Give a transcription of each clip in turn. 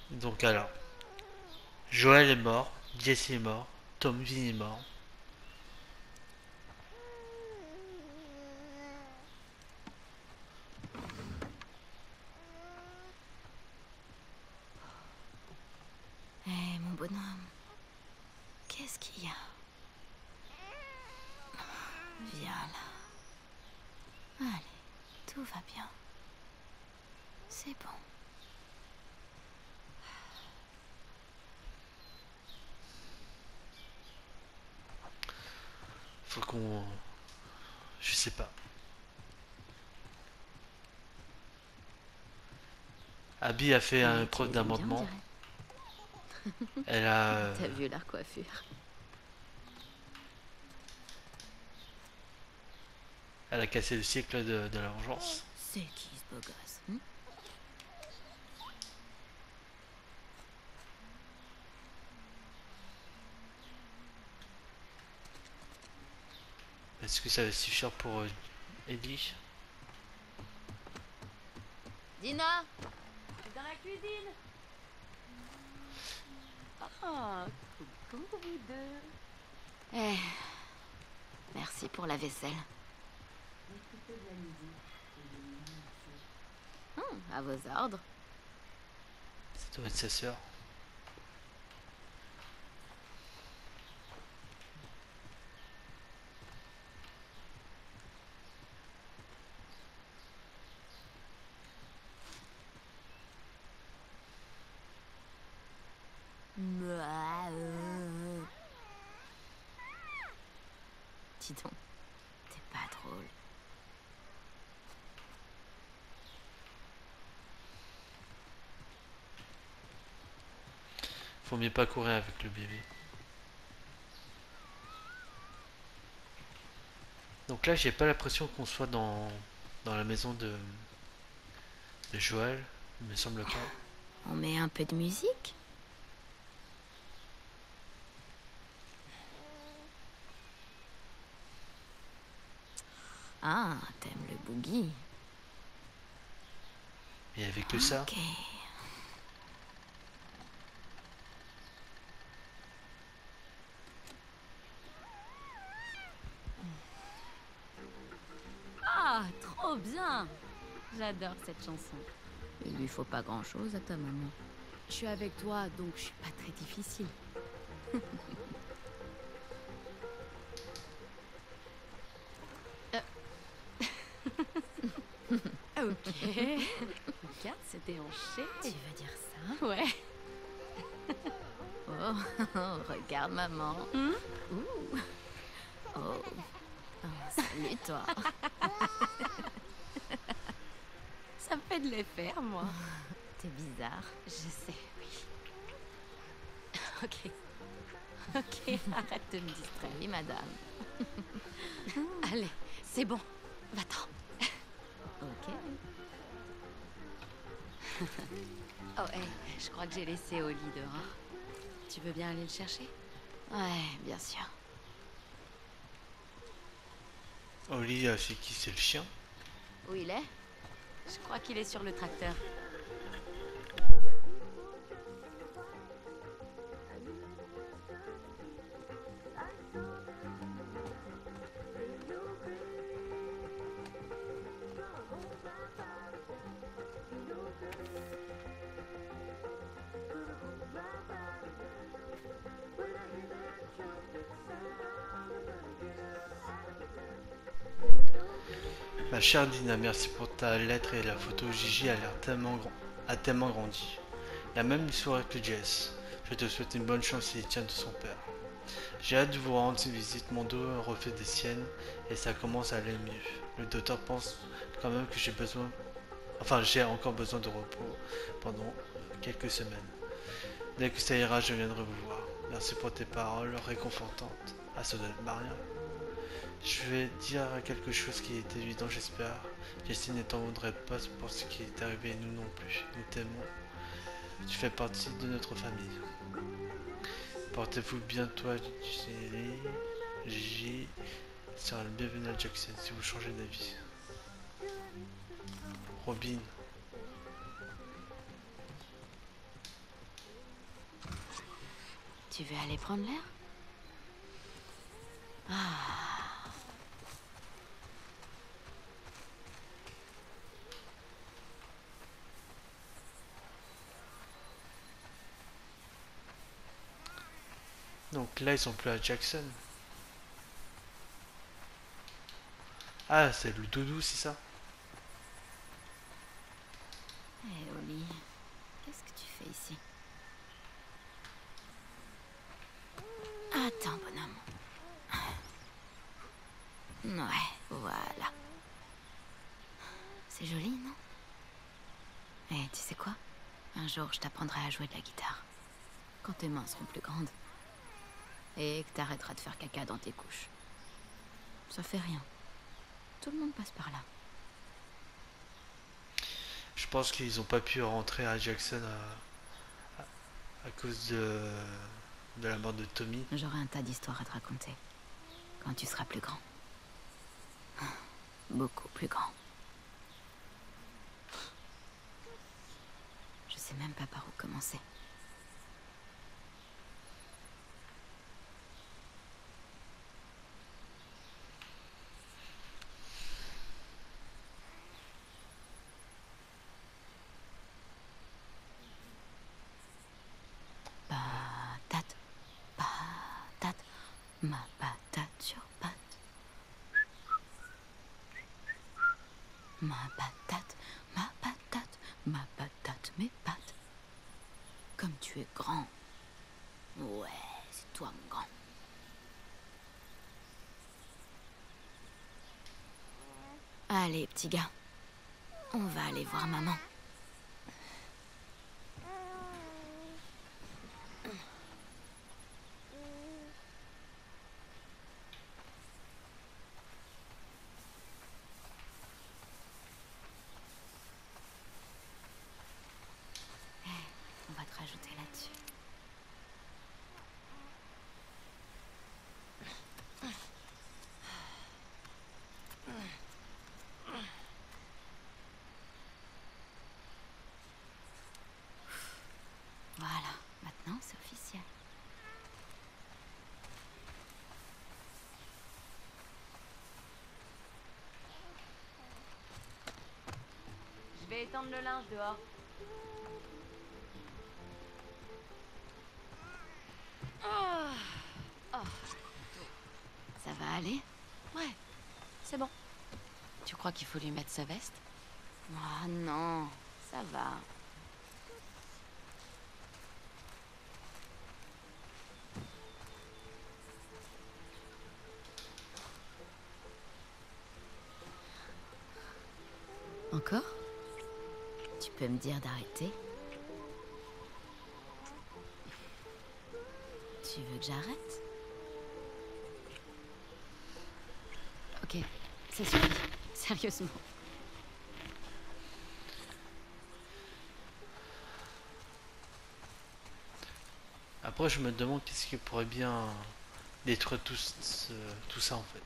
Donc alors, Joël est mort, Jesse est mort, Tommy est mort. Eh, mon bonhomme, qu'est-ce qu'il y a? Viens là. Allez, tout va bien. C'est bon. Faut qu'on... Je sais pas. Abby a fait une Tu preuve les aimes bien, on d'amendement. dirait. Elle a... T'as vu leur coiffure? Elle a cassé le cycle de la vengeance. C'est qui ce beau gosse? Est-ce que ça va suffire pour Ellie? Dina, dans la cuisine. Ah, coucou vous deux. Eh, merci pour la vaisselle. À vos ordres. Ça doit être sa sœur. Dis donc, t'es pas drôle. Faut mieux pas courir avec le bébé. Donc là, j'ai pas l'impression qu'on soit dans la maison de Joël. Il me semble pas. On met un peu de musique? Ah, t'aimes le boogie? Il y avait que ça. Ok. Ah, trop bien. J'adore cette chanson. Il lui faut pas grand-chose à ta maman. Je suis avec toi, donc je suis pas très difficile. Ok. Regarde, c'est déhanché. Tu veux dire ça? Ouais. Oh, regarde maman. Ouh. Oh. Oh, salut toi. Ça me fait de les faire, moi. T'es bizarre. Je sais, oui. Ok. Ok, arrête de me distraire. Oui, madame. Allez, c'est bon. Va-t'en. Ok. Oh, hey, je crois que j'ai laissé Oli dehors. Tu veux bien aller le chercher? Ouais, bien sûr. Oli, c'est qui? C'est le chien. Où il est? Je crois qu'il est sur le tracteur. Ma chère Dina, merci pour ta lettre et la photo. Gigi a l'air a tellement grandi. Il a même une soirée que Jess. Je te souhaite une bonne chance et tient de son père. J'ai hâte de vous rendre visite. Mon dos refait des siennes et ça commence à aller mieux. Le docteur pense quand même que j'ai encore besoin de repos pendant quelques semaines. Dès que ça ira, je viendrai vous voir. Merci pour tes paroles réconfortantes. Ah, ça doit être Maria. Je vais dire quelque chose qui est évident, j'espère. Justine ne t'en voudrait pas pour ce qui est arrivé et nous non plus. Nous t'aimons. Tu fais partie de notre famille. Portez-vous bien, toi, Gigi. Gigi sera le bienvenu à Jackson si vous changez d'avis. Robin. Tu veux aller prendre l'air? Ah. Donc là, ils sont plus à Jackson. Ah, c'est le doudou, c'est ça? Eh, Oli, qu'est-ce que tu fais ici? Attends, bonhomme. Ouais, voilà. C'est joli, non? Eh, tu sais quoi? Un jour, je t'apprendrai à jouer de la guitare. Quand tes mains seront plus grandes. Et que t'arrêteras de faire caca dans tes couches. Ça fait rien. Tout le monde passe par là. Je pense qu'ils ont pas pu rentrer à Jackson à cause de la mort de Tommy. J'aurai un tas d'histoires à te raconter. Quand tu seras plus grand. Beaucoup plus grand. Je sais même pas par où commencer. Patate, patate, ma patate sur patte. Ma patate, ma patate, ma patate, mes pattes. Comme tu es grand. Ouais, c'est toi mon grand. Allez, petit gars. On va aller voir maman. On va te rajouter là-dessus. Voilà, maintenant c'est officiel. Je vais étendre le linge dehors. Ça va aller? Ouais, c'est bon. Tu crois qu'il faut lui mettre sa veste? Oh non, ça va. Encore? Tu peux me dire d'arrêter? Tu veux que j'arrête? Ok, ça suffit. Sérieusement. Après, je me demande qu'est-ce qui pourrait bien détruire tout ça en fait.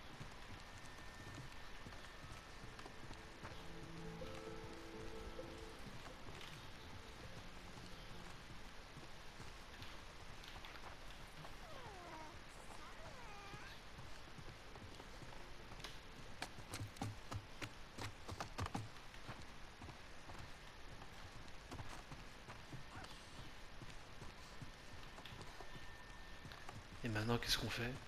Et maintenant, qu'est-ce qu'on fait?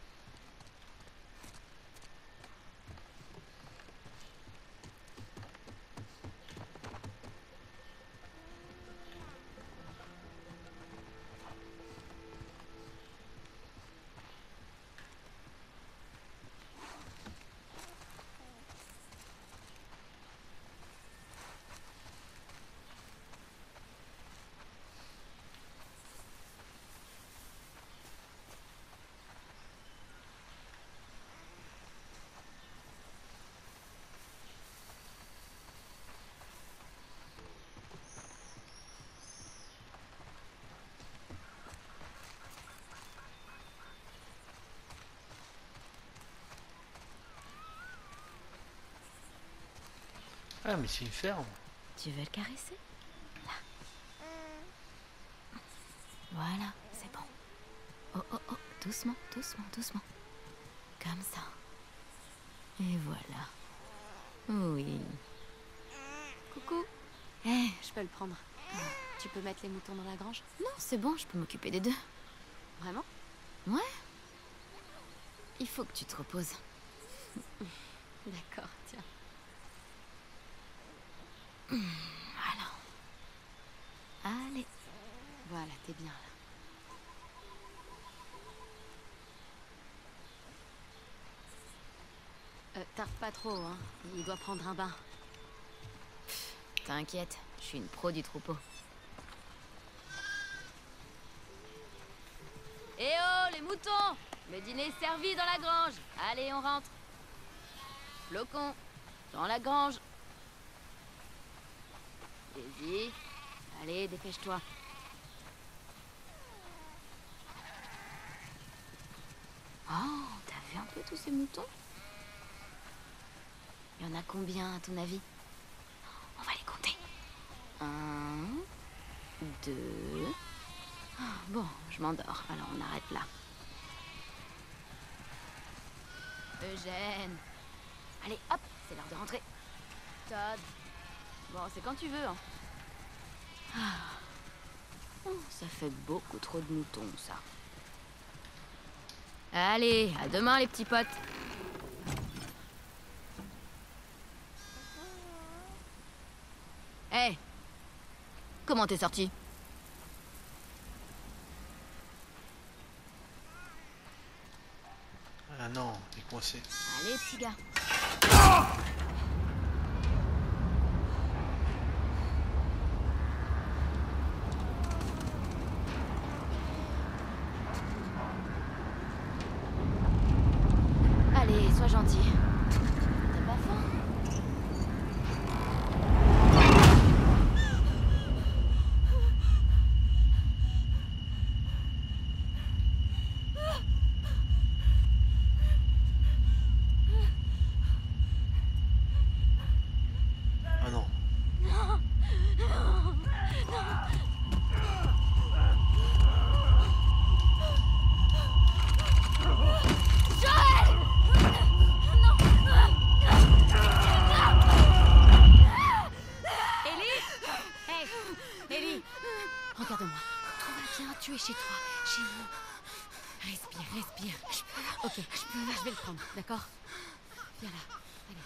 Ah, mais c'est une ferme. Tu veux le caresser? Là. Voilà, c'est bon. Oh, oh, oh, doucement, doucement, doucement. Comme ça. Et voilà. Oui. Coucou. Je peux le prendre. Tu peux mettre les moutons dans la grange? Non, c'est bon, je peux m'occuper des deux. Vraiment? Ouais. Il faut que tu te reposes. D'accord, tiens. Voilà. Allez. Voilà, t'es bien là. Tarde pas trop, hein. Il doit prendre un bain. T'inquiète, je suis une pro du troupeau. Eh oh, les moutons! Le dîner est servi dans la grange. Allez, on rentre. Flocon, dans la grange. Vas-y. Allez, dépêche-toi. Oh, t'as vu un peu tous ces moutons? Il y en a combien, à ton avis? On va les compter. 1, 2... Bon, je m'endors, alors on arrête là. Eugène. Allez, hop, c'est l'heure de rentrer. Todd. Bon, c'est quand tu veux, hein. Oh, ça fait beaucoup trop de moutons, ça. Allez, à demain, les petits potes. Hé, comment t'es sorti? Ah non, il est coincé. Allez, petit gars. Allez, sois gentil. T'as pas faim? Ah non. Ellie, regarde-moi. Tout va bien, tu es chez toi, chez nous. Respire, respire. Ok, je vais le prendre, d'accord? Viens là, allez.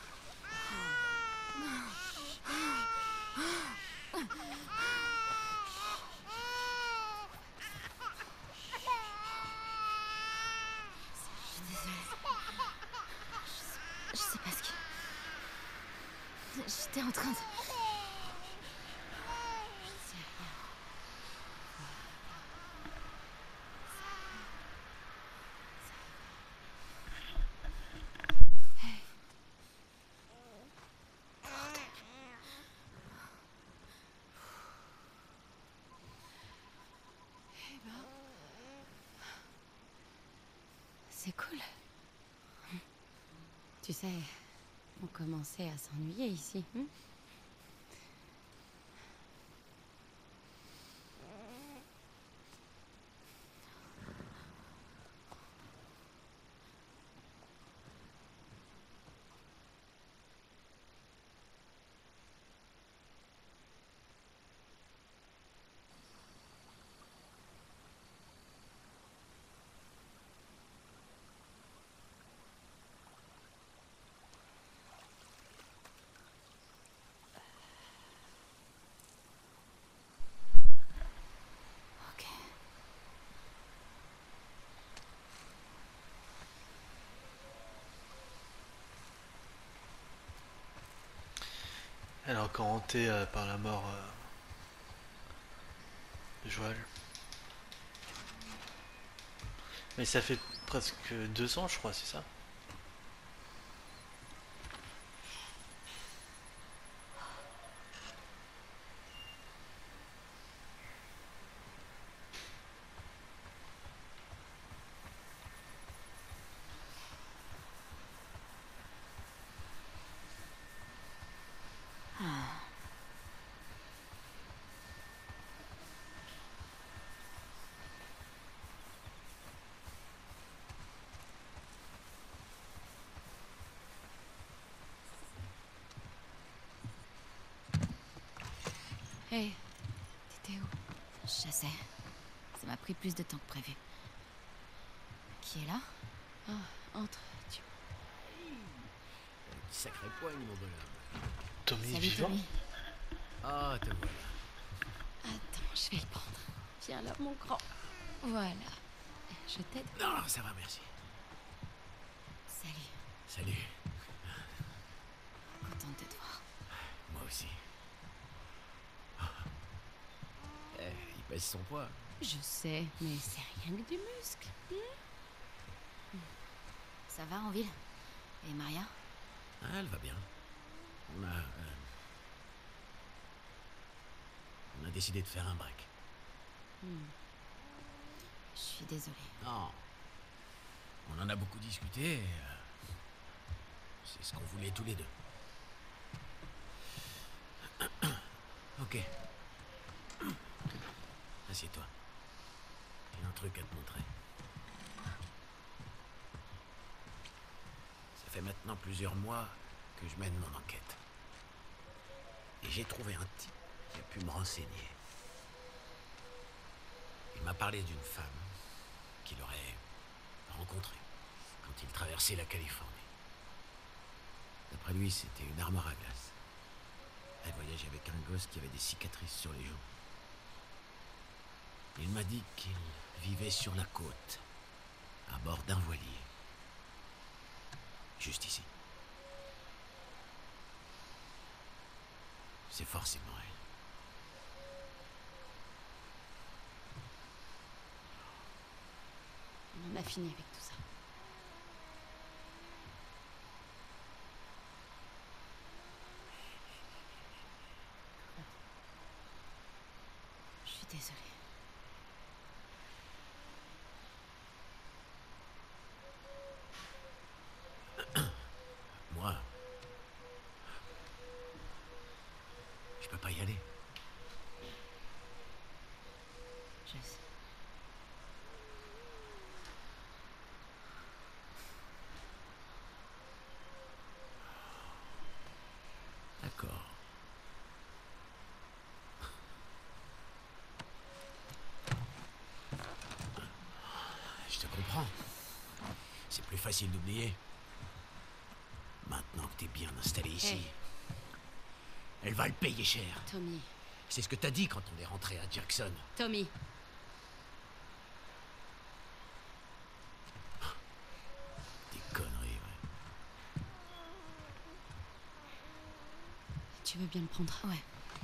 Je sais pas ce que... J'étais en train de... C'est cool. Tu sais, on commençait à s'ennuyer ici. Ok. Elle est encore hantée par la mort de Joël. Mais ça fait presque 2 ans, je crois, c'est ça? Hé, t'étais où? Je chassais. Ça m'a pris plus de temps que prévu. Qui est là? Ah, entre. Tu... Sacré poigne, mon bonhomme. Tommy est Salut vivant? Tommy. Ah, te voilà. Attends, je vais le prendre. Viens là, mon grand. Voilà. Je t'aide. Non, ça va, merci. Salut. Salut. Contente de te voir. Moi aussi. Eh, il pèse son poids. Je sais, mais c'est rien que du muscle. Ça va en ville? Et Maria? Ah, elle va bien. On a décidé de faire un break. Je suis désolée. Non. On en a beaucoup discuté. C'est ce qu'on voulait tous les deux. Ok. Assieds-toi. J'ai un truc à te montrer. Ça fait maintenant plusieurs mois que je mène mon enquête. Et j'ai trouvé un type qui a pu me renseigner. Il m'a parlé d'une femme qu'il aurait rencontrée quand il traversait la Californie. D'après lui, c'était une armoire à glace. Elle voyageait avec un gosse qui avait des cicatrices sur les joues. Il m'a dit qu'il vivait sur la côte, à bord d'un voilier. Juste ici. C'est forcément elle. On en a fini avec tout ça. Je suis désolée. Moi, je peux pas y aller. Je sais. D'accord. Je te comprends. C'est plus facile d'oublier. Maintenant que t'es bien installé ici, Hey. elle va le payer cher. Tommy. C'est ce que t'as dit quand on est rentré à Jackson. Tommy. Des conneries, ouais. Tu veux bien le prendre? Ouais.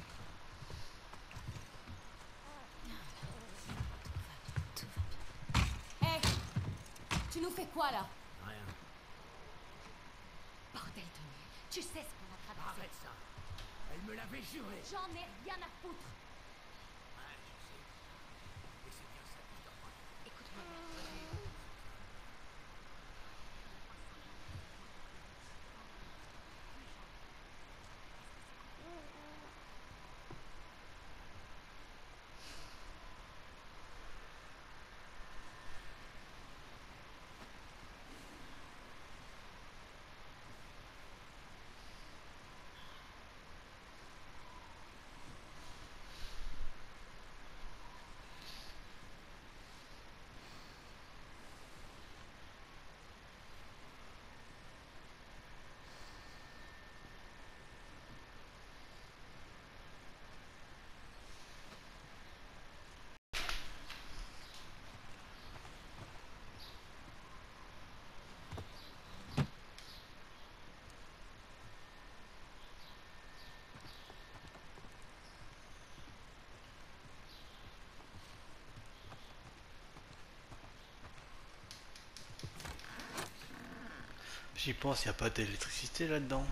Tout va bien. Hé! Tu nous fais quoi là? Rien. Bordel, Tommy. Tu sais ce qu'on a traversé. Arrête ça. Elle me l'avait juré. J'en ai rien à foutre. Ouais, je sais. Et c'est bien ça que je te crois. Écoute-moi. J'y pense, il n'y a pas d'électricité là-dedans.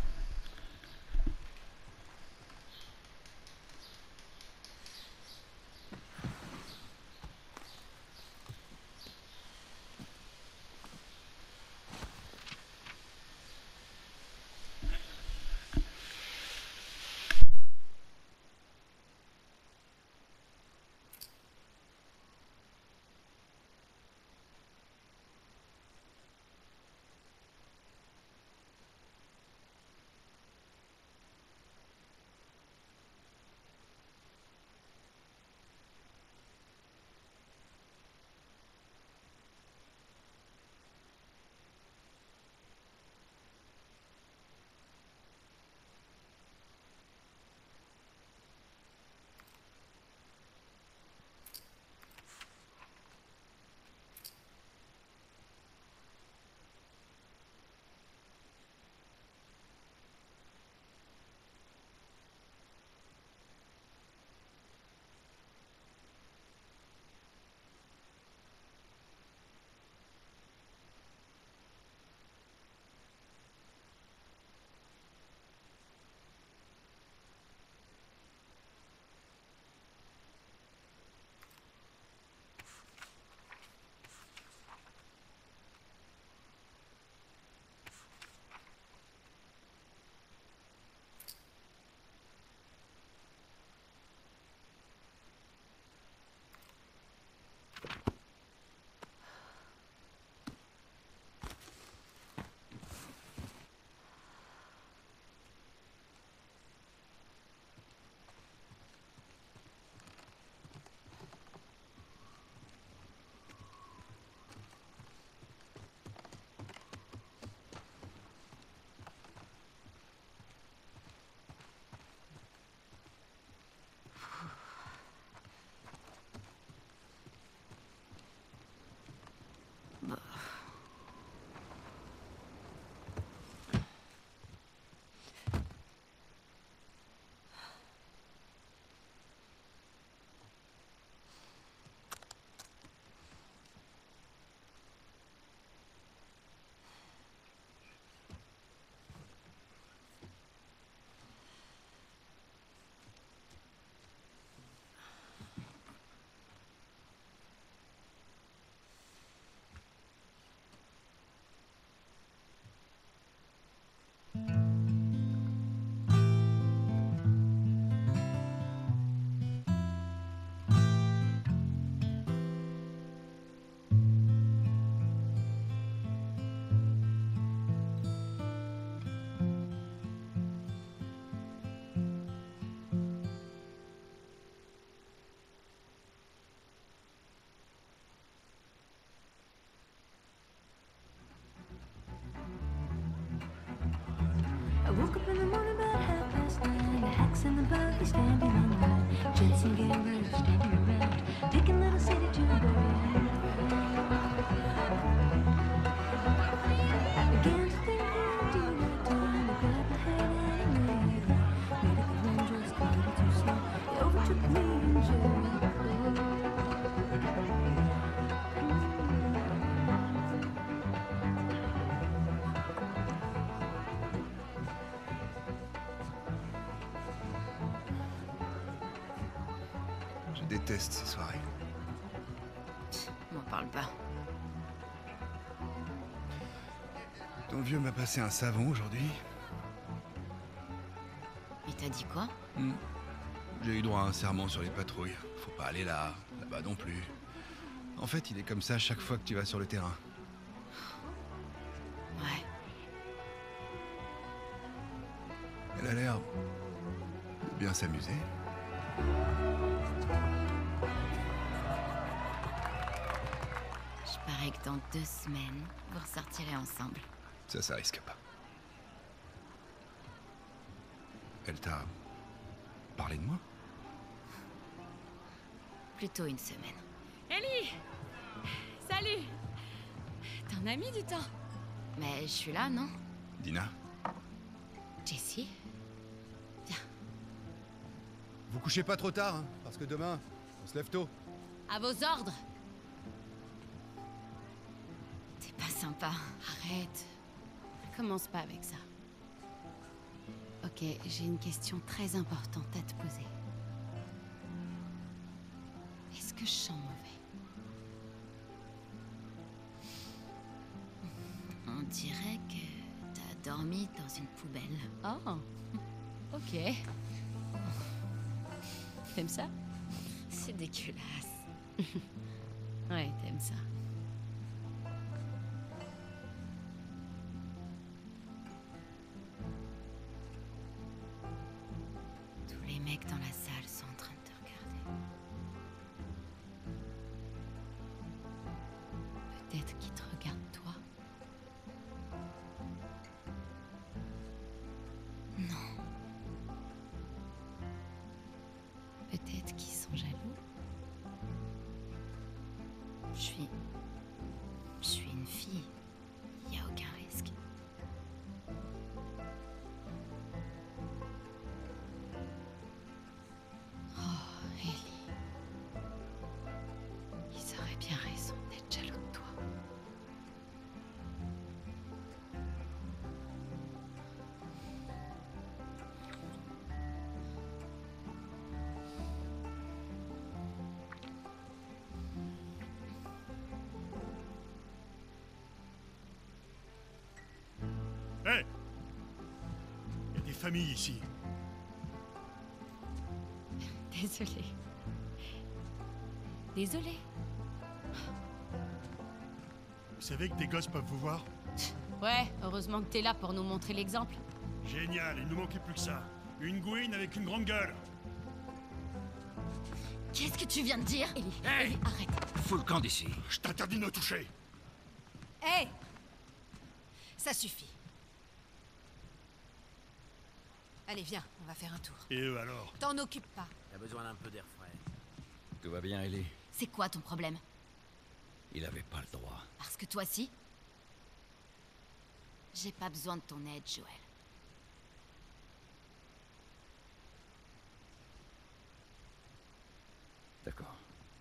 Folks in the buggy standing on line, gents and gamblers standing around, picking little city to the right. I began to think I'd do that time. I grabbed my head and made it. Made it home just a little too slow. It overtook me in Jericho. Je déteste ces soirées. M'en parle pas. Ton vieux m'a passé un savon aujourd'hui. Il t'a dit quoi? J'ai eu droit à un serment sur les patrouilles. Faut pas aller là, là-bas non plus. En fait, il est comme ça chaque fois que tu vas sur le terrain. Ouais. Elle a l'air de bien s'amuser. Je parie que dans 2 semaines, vous ressortirez ensemble. Ça risque pas. Elle t'a parlé de moi? Plutôt 1 semaine. Ellie! Salut! T'en as mis du temps. Mais je suis là, non? Dina, Jessie? vous couchez pas trop tard, hein, parce que demain, on se lève tôt. À vos ordres! T'es pas sympa. Arrête. Commence pas avec ça. Ok, j'ai une question très importante à te poser. Est-ce que je sens mauvais? On dirait que t'as dormi dans une poubelle. Oh, ok. T'aimes ça? C'est dégueulasse. Ouais, t'aimes ça. Tous les mecs dans la salle sont en train de te regarder. Peut-être qu'ils te regardent toi. Non. Peut-être qu'ils sont jaloux. Je suis une fille. Y a aucun risque. Oh, Ellie. Ils auraient bien raison d'être jaloux de toi. Hé! Il y a des familles ici. Désolée. Désolée. Vous savez que des gosses peuvent vous voir? Ouais, heureusement que t'es là pour nous montrer l'exemple. Génial, il nous manquait plus que ça. Une gouine avec une grande gueule. Qu'est-ce que tu viens de dire? Ellie, Hey! Ellie, arrête. Fous le camp d'ici. Je t'interdis de me toucher. Hé! Ça suffit. Allez, viens, on va faire un tour. Et eux alors? T'en occupe pas. T'as besoin d'un peu d'air frais. Tout va bien, Ellie? C'est quoi ton problème? Il avait pas le droit. Parce que toi, si? J'ai pas besoin de ton aide, Joël. D'accord.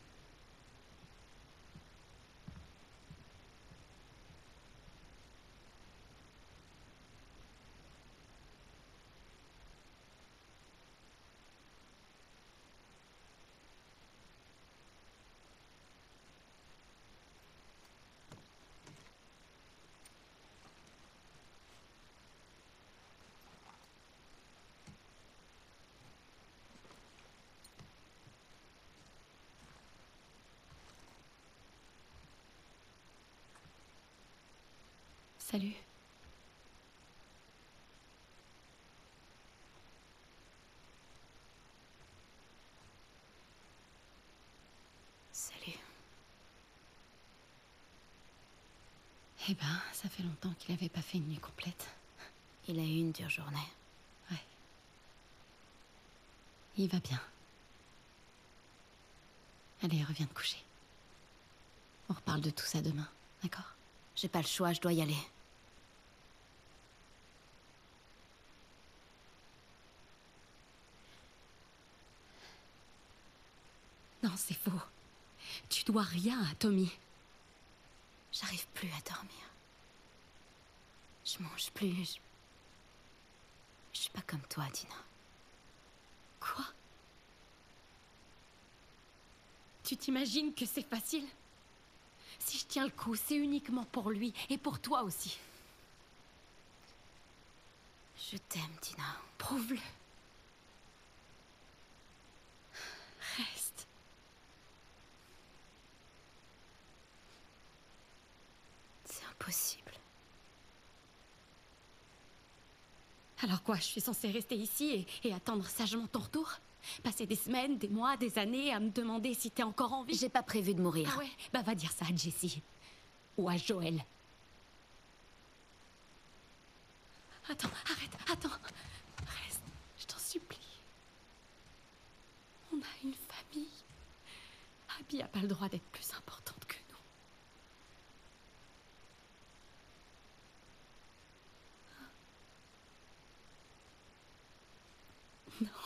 Salut. Salut. Eh ben, ça fait longtemps qu'il avait pas fait une nuit complète. Il a eu une dure journée. Ouais. Il va bien. Allez, reviens te coucher. On reparle de tout ça demain, d'accord? J'ai pas le choix, je dois y aller. Non, c'est faux. Tu dois rien à Tommy. J'arrive plus à dormir. Je mange plus. Je suis pas comme toi, Dina. Quoi? Tu t'imagines que c'est facile? Si je tiens le coup, c'est uniquement pour lui et pour toi aussi. Je t'aime, Dina. Prouve-le. Reste. C'est impossible. Alors quoi, je suis censée rester ici et attendre sagement ton retour? Passer des semaines, des mois, des années à me demander si t'es encore en vie? J'ai pas prévu de mourir. Ah ouais? Bah va dire ça à Jessie. Ou à Joël. Attends, arrête, attends. Reste, je t'en supplie. On a une famille. Abby a pas le droit d'être plus importante que nous. Non.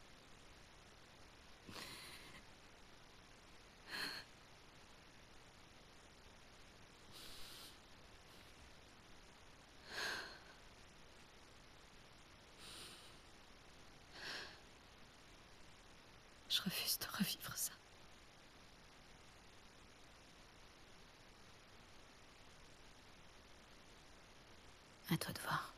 Je refuse de revivre ça. À toi de voir.